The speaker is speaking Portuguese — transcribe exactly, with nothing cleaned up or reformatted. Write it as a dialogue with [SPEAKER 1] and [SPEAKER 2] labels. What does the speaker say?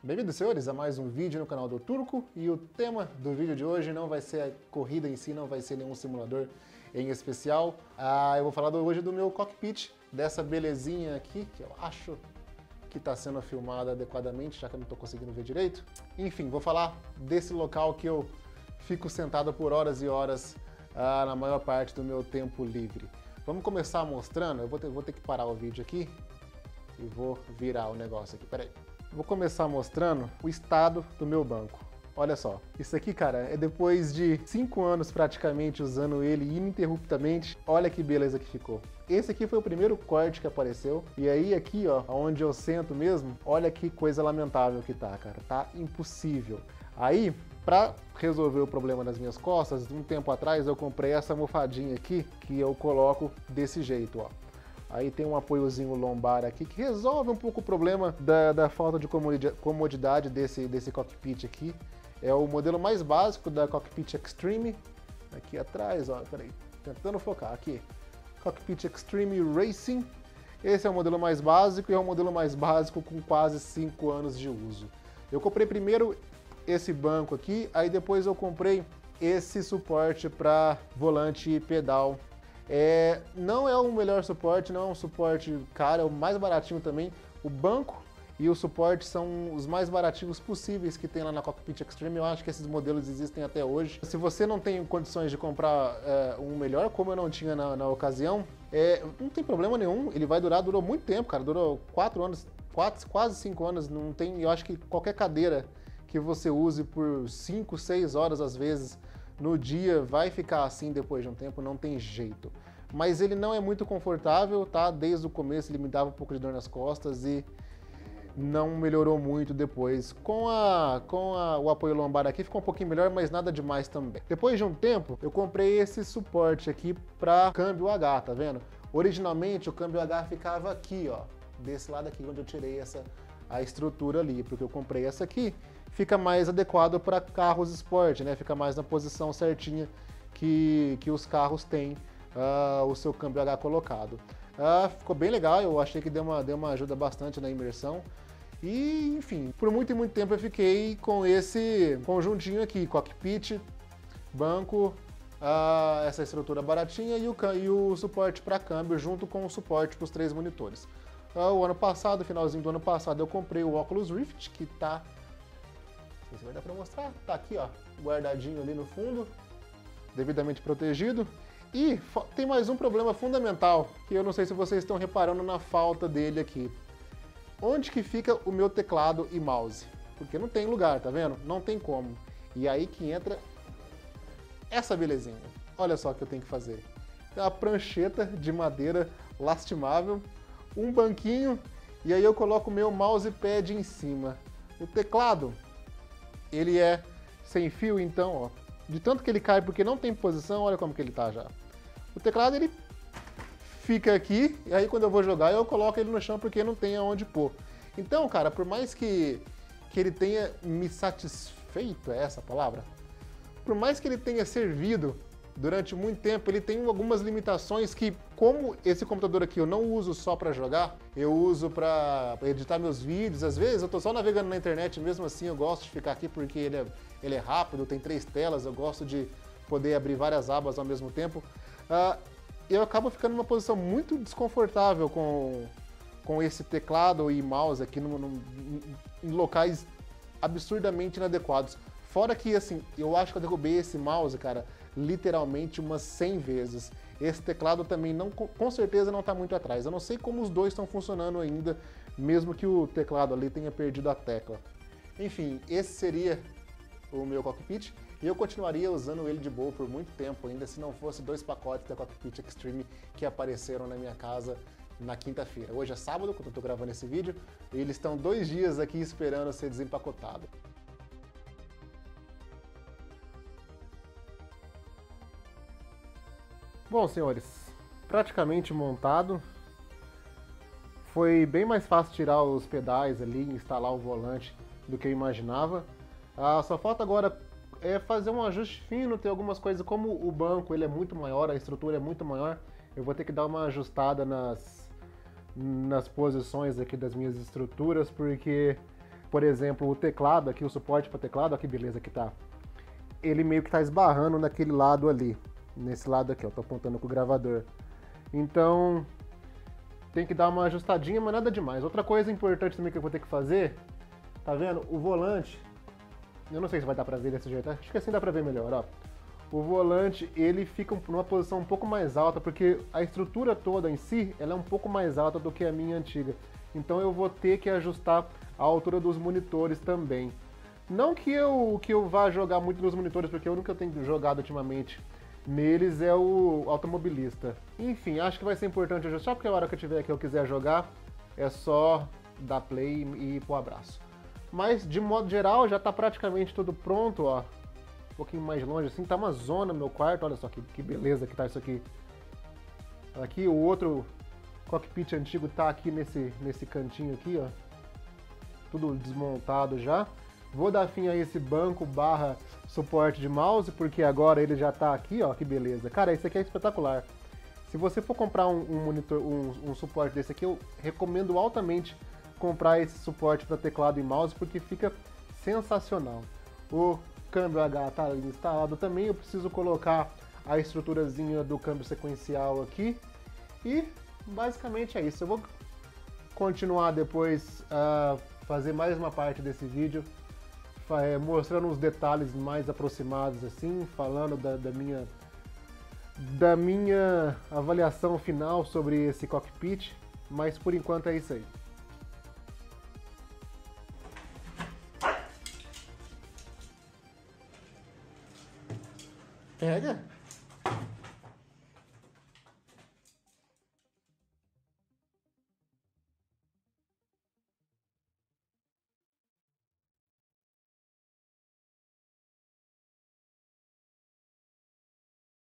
[SPEAKER 1] Bem-vindos, senhores, a mais um vídeo no canal do Turco, e o tema do vídeo de hoje não vai ser a corrida em si, não vai ser nenhum simulador em especial. Ah, eu vou falar hoje do meu cockpit, dessa belezinha aqui, que eu acho que está sendo filmada adequadamente, já que eu não estou conseguindo ver direito. Enfim, vou falar desse local que eu fico sentado por horas e horas ah, na maior parte do meu tempo livre. Vamos começar mostrando, eu vou ter, vou ter que parar o vídeo aqui e vou virar o negócio aqui, peraí. Vou começar mostrando o estado do meu banco. Olha só, isso aqui, cara, é depois de cinco anos praticamente usando ele ininterruptamente. Olha que beleza que ficou. Esse aqui foi o primeiro corte que apareceu. E aí aqui, ó, onde eu sento mesmo, olha que coisa lamentável que tá, cara. Tá impossível. Aí, pra resolver o problema das minhas costas, um tempo atrás eu comprei essa almofadinha aqui, que eu coloco desse jeito, ó. Aí tem um apoiozinho lombar aqui que resolve um pouco o problema da, da falta de comodidade desse, desse cockpit aqui. É o modelo mais básico da Cockpit Extreme. Aqui atrás, ó, peraí, tentando focar aqui. Cockpit Extreme Racing. Esse é o modelo mais básico e é o modelo mais básico com quase cinco anos de uso. Eu comprei primeiro esse banco aqui, aí depois eu comprei esse suporte para volante e pedal. É, não é o melhor suporte, não é um suporte caro, é o mais baratinho também. O banco e o suporte são os mais baratinhos possíveis que tem lá na Cockpit Extreme. Eu acho que esses modelos existem até hoje. Se você não tem condições de comprar é, um melhor, como eu não tinha na, na ocasião, é, não tem problema nenhum. Ele vai durar, durou muito tempo, cara. Durou quatro anos, quatro, quase cinco anos. Não tem, eu acho que qualquer cadeira que você use por cinco, seis horas às vezes no dia vai ficar assim depois de um tempo, não tem jeito. Mas ele não é muito confortável, tá? Desde o começo ele me dava um pouco de dor nas costas e não melhorou muito depois. Com, a, com a, o apoio lombar aqui ficou um pouquinho melhor, mas nada demais também. Depois de um tempo, eu comprei esse suporte aqui para câmbio H, tá vendo? Originalmente o câmbio H ficava aqui, ó, desse lado aqui onde eu tirei essa a estrutura ali, porque eu comprei essa aqui, fica mais adequado para carros esporte, né? Fica mais na posição certinha que, que os carros têm uh, o seu câmbio H colocado. Uh, ficou bem legal, eu achei que deu uma, deu uma ajuda bastante na imersão. E, enfim, por muito e muito tempo eu fiquei com esse conjuntinho aqui, cockpit, banco, uh, essa estrutura baratinha e o, e o suporte para câmbio junto com o suporte para os três monitores. Uh, o ano passado, finalzinho do ano passado, eu comprei o Oculus Rift, que tá... Não sei se vai dar para mostrar. Tá aqui, ó, guardadinho ali no fundo, devidamente protegido. E tem mais um problema fundamental, que eu não sei se vocês estão reparando na falta dele aqui. Onde que fica o meu teclado e mouse? Porque não tem lugar, tá vendo? Não tem como. E aí que entra essa belezinha. Olha só o que eu tenho que fazer. Tem uma prancheta de madeira lastimável, um banquinho, e aí eu coloco o meu mousepad em cima. O teclado, ele é sem fio, então, ó, de tanto que ele cai porque não tem posição, olha como que ele tá já. O teclado, ele fica aqui, e aí quando eu vou jogar, eu coloco ele no chão porque não tem aonde pôr. Então, cara, por mais que, que ele tenha me satisfeito, é essa a palavra? Por mais que ele tenha servido durante muito tempo, ele tem algumas limitações que, como esse computador aqui eu não uso só para jogar, eu uso para editar meus vídeos. Às vezes eu tô só navegando na internet, mesmo assim eu gosto de ficar aqui porque ele é, ele é rápido, tem três telas, eu gosto de poder abrir várias abas ao mesmo tempo. Uh, eu acabo ficando numa posição muito desconfortável com, com esse teclado e mouse aqui no, no, em locais absurdamente inadequados. Fora que, assim, eu acho que eu derrubei esse mouse, cara, literalmente umas cem vezes. Esse teclado também, não, com certeza, não está muito atrás. Eu não sei como os dois estão funcionando ainda, mesmo que o teclado ali tenha perdido a tecla. Enfim, esse seria o meu cockpit e eu continuaria usando ele de boa por muito tempo ainda, se não fosse dois pacotes da Cockpit Extreme que apareceram na minha casa na quinta-feira. Hoje é sábado, quando eu estou gravando esse vídeo, e eles estão dois dias aqui esperando ser desempacotado. Bom, senhores, praticamente montado. Foi bem mais fácil tirar os pedais ali, instalar o volante do que eu imaginava. Ah, só falta agora é fazer um ajuste fino, ter algumas coisas, como o banco ele é muito maior, a estrutura é muito maior, eu vou ter que dar uma ajustada nas, nas posições aqui das minhas estruturas, porque por exemplo, o teclado aqui, o suporte para teclado, olha que beleza que tá. Ele meio que tá esbarrando naquele lado ali, nesse lado aqui, ó, tô apontando com o gravador. Então, tem que dar uma ajustadinha, mas nada demais. Outra coisa importante também que eu vou ter que fazer, tá vendo? O volante, eu não sei se vai dar pra ver desse jeito, acho que assim dá pra ver melhor, ó. O volante, ele fica numa posição um pouco mais alta, porque a estrutura toda em si, ela é um pouco mais alta do que a minha antiga. Então eu vou ter que ajustar a altura dos monitores também. Não que eu, que eu vá jogar muito nos monitores, porque o único que eu tenho jogado ultimamente neles é o automobilista. Enfim, acho que vai ser importante ajustar, porque a hora que eu tiver que eu quiser jogar, é só dar play e ir pro abraço. Mas, de modo geral, já tá praticamente tudo pronto, ó. Um pouquinho mais longe, assim, tá uma zona no meu quarto, olha só que, que beleza que tá isso aqui. Aqui, o outro cockpit antigo tá aqui nesse, nesse cantinho aqui, ó. Tudo desmontado já. Vou dar fim a esse banco barra suporte de mouse, porque agora ele já tá aqui, ó, que beleza. Cara, isso aqui é espetacular. Se você for comprar um, um monitor, um, um suporte desse aqui, eu recomendo altamente comprar esse suporte para teclado e mouse, porque fica sensacional. O câmbio H tá ali instalado também, eu preciso colocar a estruturazinha do câmbio sequencial aqui. E basicamente é isso. Eu vou continuar depois a uh, fazer mais uma parte desse vídeo, mostrando uns detalhes mais aproximados assim, falando da, da minha da minha avaliação final sobre esse cockpit, mas por enquanto é isso aí. Pega!